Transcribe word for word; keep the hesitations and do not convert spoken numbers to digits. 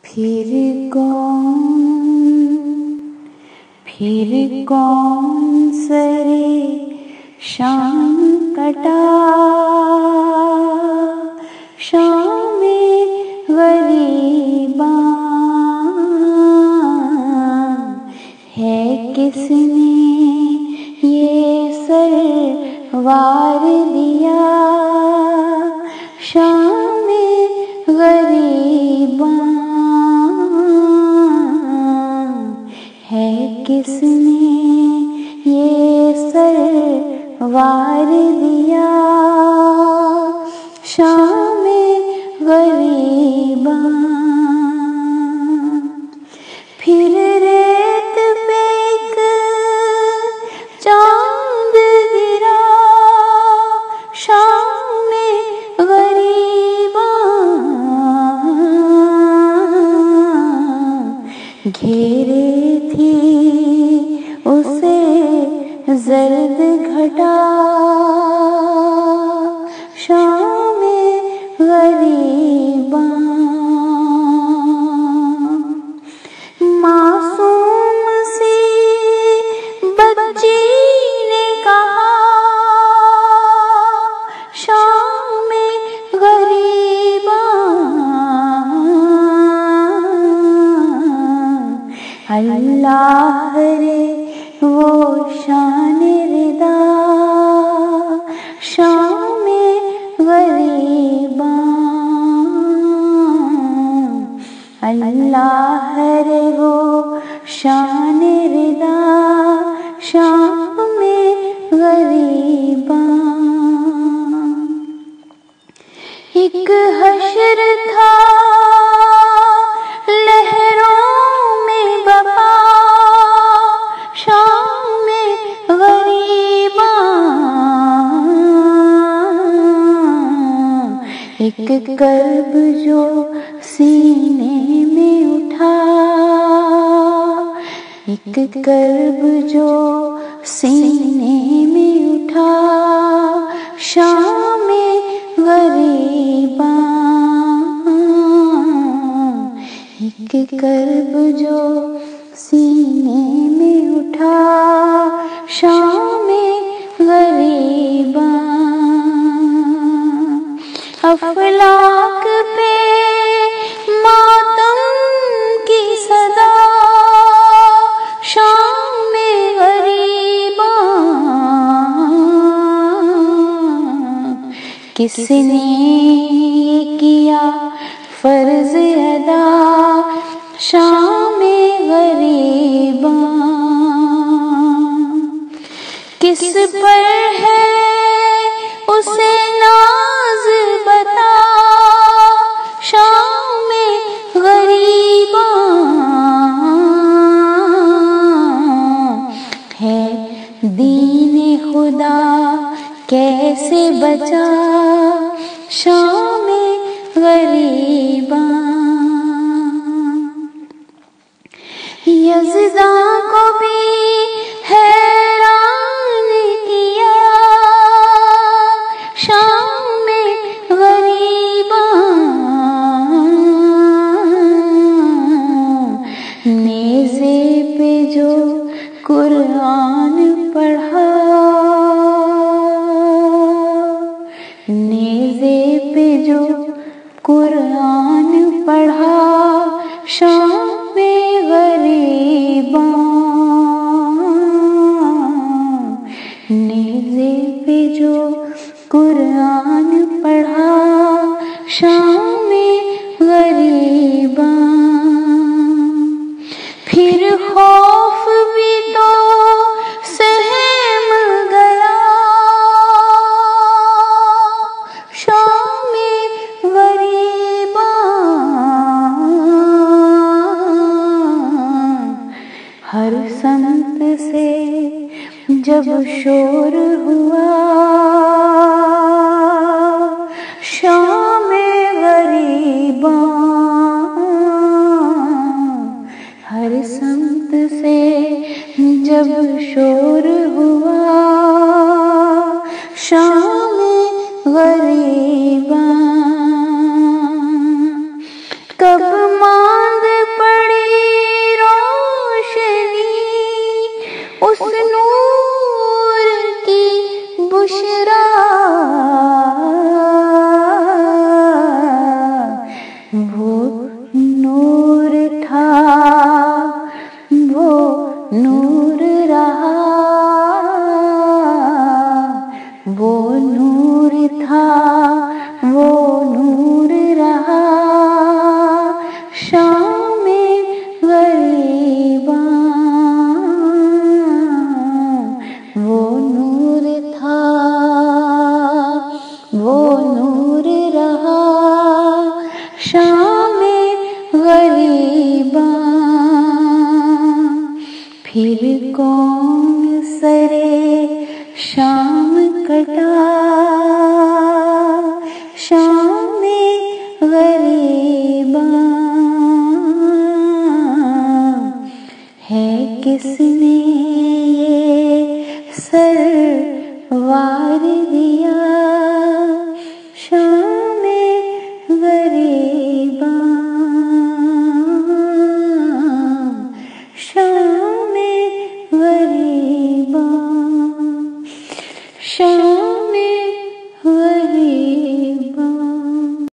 پھر کون پھر کون سرے شام کٹا، شام غریباں ہے کس نے یہ سر وار دیا، شام غریباں ہے کس نے یہ سر وار دیا، شام غریباں۔ پھر ریت پہ ایک چاند گرا، شام غریباں گھیرے تھی اسے زرد گھٹا، شام غریباں۔ معصوم سی بچی نے کہا، شام غریباں اللہ رے وہ شان ردا، شام غریباں اللہ رے وہ شان ردا، شام غریباں۔ ایک حشر تھا لہروں میں بپا، شام غریباں ایک کرب جو سینے میں اٹھا، ایک کرب جو سینے میں اٹھا، شام غریباں ایک کرب جو سینے میں اٹھا، شام غریباں۔ افلاک پہ ماتم کی صدا، شام غریباں کس نے کیا فرض ادا، شام غریباں کس پر ہے اسے ناز بتا، شام غریباں ہے دین خدا کیسے بچا، شام غریباں۔ یزداں کو بھی حیران کیا، شام غریباں نیزے پہ جو قرآن پڑھا، نیزے پہ جو قرآن پڑھا، شام غریباں نیزے پہ جو قرآن پڑھا، شام غریباں۔ پھر خوف بھی تو سہم گیا، شام غریباں ہر سمت سے جب شور ہوا، شام غریباں ہر سمت سے جب شور ہوا، شام غریباں کب مانگ شام غریباں، پھر کون سرے شام کٹا، شام غریباں ہے کس نے یہ سروار دیا،